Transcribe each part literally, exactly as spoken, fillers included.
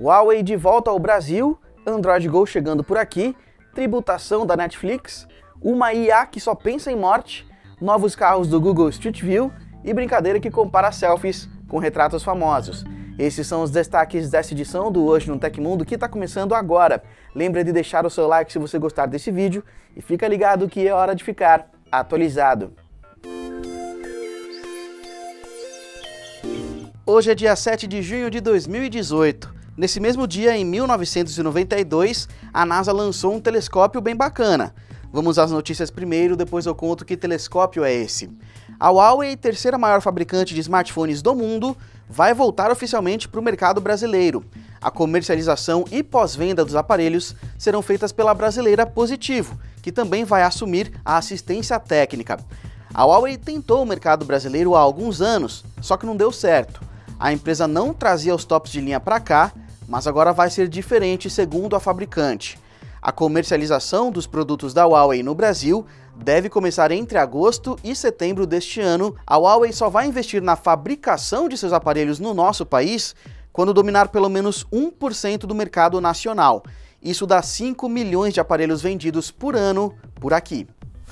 Huawei de volta ao Brasil, Android Go chegando por aqui, tributação da Netflix, uma I A que só pensa em morte, novos carros do Google Street View e brincadeira que compara selfies com retratos famosos. Esses são os destaques dessa edição do Hoje no Tecmundo, que está começando agora. Lembra de deixar o seu like se você gostar desse vídeo e fica ligado que é hora de ficar atualizado. Hoje é dia sete de junho de dois mil e dezoito. Nesse mesmo dia, em mil novecentos e noventa e dois, a NASA lançou um telescópio bem bacana. Vamos às notícias primeiro, depois eu conto que telescópio é esse. A Huawei, terceira maior fabricante de smartphones do mundo, vai voltar oficialmente para o mercado brasileiro. A comercialização e pós-venda dos aparelhos serão feitas pela brasileira Positivo, que também vai assumir a assistência técnica. A Huawei tentou o mercado brasileiro há alguns anos, só que não deu certo. A empresa não trazia os tops de linha para cá, mas agora vai ser diferente, segundo a fabricante. A comercialização dos produtos da Huawei no Brasil deve começar entre agosto e setembro deste ano. A Huawei só vai investir na fabricação de seus aparelhos no nosso país quando dominar pelo menos um por cento do mercado nacional. Isso dá cinco milhões de aparelhos vendidos por ano por aqui.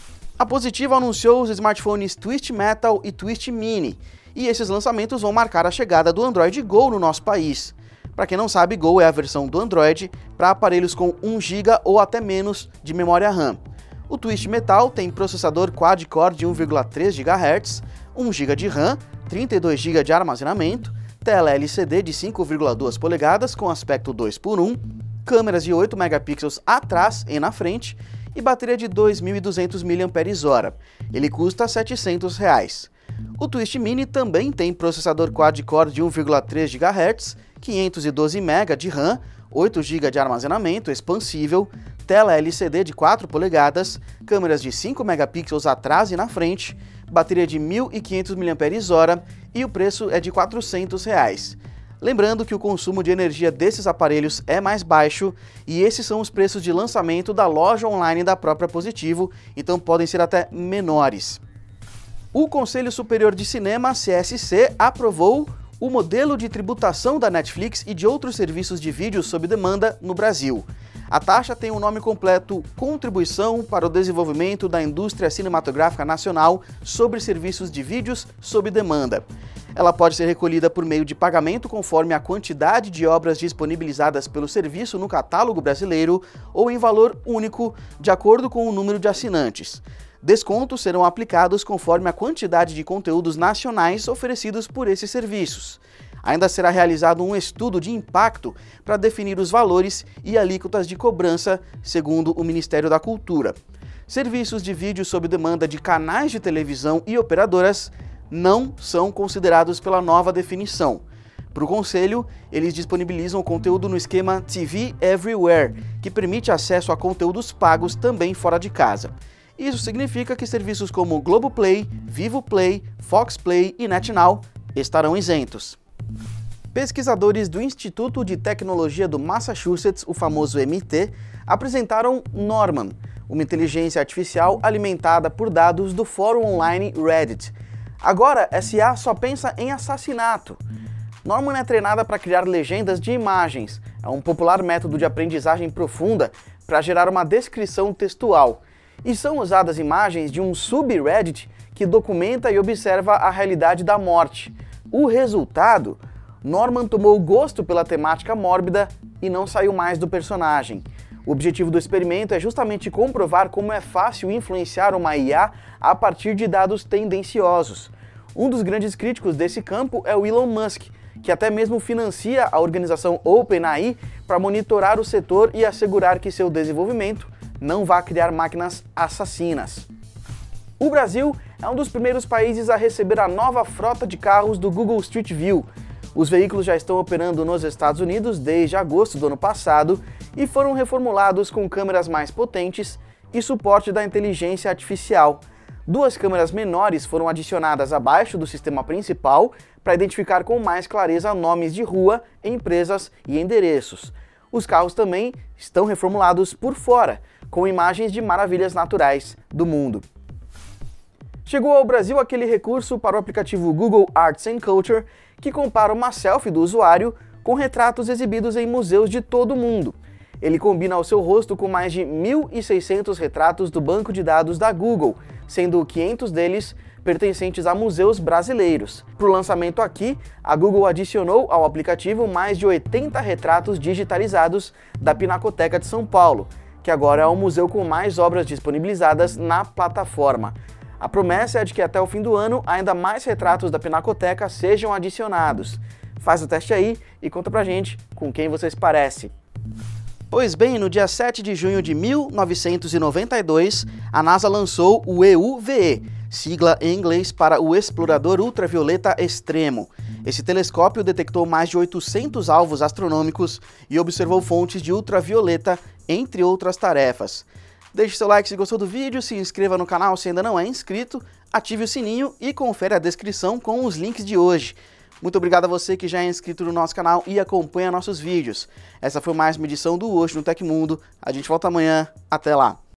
A Positivo anunciou os smartphones Twist Metal e Twist Mini, e esses lançamentos vão marcar a chegada do Android Go no nosso país. Para quem não sabe, Go é a versão do Android para aparelhos com um giga ou até menos de memória RAM. O Twist Metal tem processador quad-core de um vírgula três gigahertz, um giga de RAM, trinta e dois gigas de armazenamento, tela L C D de cinco vírgula duas polegadas com aspecto dois por um, câmeras de oito megapixels atrás e na frente e bateria de dois mil e duzentos miliampères-hora. Ele custa setecentos reais. O Twist Mini também tem processador quad-core de um vírgula três gigahertz, quinhentos e doze megabytes de RAM, oito gigas de armazenamento expansível, tela L C D de quatro polegadas, câmeras de cinco megapixels atrás e na frente, bateria de mil e quinhentos miliampères-hora e o preço é de quatrocentos reais. Lembrando que o consumo de energia desses aparelhos é mais baixo e esses são os preços de lançamento da loja online da própria Positivo, então podem ser até menores. O Conselho Superior de Cinema, C S C, aprovou o modelo de tributação da Netflix e de outros serviços de vídeo sob demanda no Brasil. A taxa tem o nome completo Contribuição para o Desenvolvimento da Indústria Cinematográfica Nacional sobre Serviços de Vídeos sob Demanda. Ela pode ser recolhida por meio de pagamento conforme a quantidade de obras disponibilizadas pelo serviço no catálogo brasileiro ou em valor único, de acordo com o número de assinantes. Descontos serão aplicados conforme a quantidade de conteúdos nacionais oferecidos por esses serviços. Ainda será realizado um estudo de impacto para definir os valores e alíquotas de cobrança, segundo o Ministério da Cultura. Serviços de vídeo sob demanda de canais de televisão e operadoras não são considerados pela nova definição. Para o Conselho, eles disponibilizam o conteúdo no esquema T V Everywhere, que permite acesso a conteúdos pagos também fora de casa. Isso significa que serviços como Globoplay, Vivoplay, Foxplay e NetNow estarão isentos. Pesquisadores do Instituto de Tecnologia do Massachusetts, o famoso M T, apresentaram Norman, uma inteligência artificial alimentada por dados do fórum online Reddit. Agora, essa I A só pensa em assassinato. Norman é treinada para criar legendas de imagens. É um popular método de aprendizagem profunda para gerar uma descrição textual. E são usadas imagens de um subreddit que documenta e observa a realidade da morte. O resultado? Norman tomou gosto pela temática mórbida e não saiu mais do personagem. O objetivo do experimento é justamente comprovar como é fácil influenciar uma I A a partir de dados tendenciosos. Um dos grandes críticos desse campo é o Elon Musk, que até mesmo financia a organização OpenAI para monitorar o setor e assegurar que seu desenvolvimento não vá criar máquinas assassinas. O Brasil é um dos primeiros países a receber a nova frota de carros do Google Street View. Os veículos já estão operando nos Estados Unidos desde agosto do ano passado e foram reformulados com câmeras mais potentes e suporte da inteligência artificial. Duas câmeras menores foram adicionadas abaixo do sistema principal para identificar com mais clareza nomes de rua, empresas e endereços. Os carros também estão reformulados por fora, com imagens de maravilhas naturais do mundo. Chegou ao Brasil aquele recurso para o aplicativo Google Arts and Culture que compara uma selfie do usuário com retratos exibidos em museus de todo o mundo. Ele combina o seu rosto com mais de mil e seiscentos retratos do banco de dados da Google, sendo quinhentos deles pertencentes a museus brasileiros. Para o lançamento aqui, a Google adicionou ao aplicativo mais de oitenta retratos digitalizados da Pinacoteca de São Paulo, que agora é o museu com mais obras disponibilizadas na plataforma. A promessa é de que até o fim do ano ainda mais retratos da Pinacoteca sejam adicionados. Faz o teste aí e conta pra gente com quem você se parece. Pois bem, no dia sete de junho de mil novecentos e noventa e dois, a NASA lançou o E U V E, sigla em inglês para o Explorador Ultravioleta Extremo. Esse telescópio detectou mais de oitocentos alvos astronômicos e observou fontes de ultravioleta, entre outras tarefas. Deixe seu like se gostou do vídeo, se inscreva no canal se ainda não é inscrito, ative o sininho e confere a descrição com os links de hoje. Muito obrigado a você que já é inscrito no nosso canal e acompanha nossos vídeos. Essa foi mais uma edição do Hoje no Tecmundo. A gente volta amanhã. Até lá!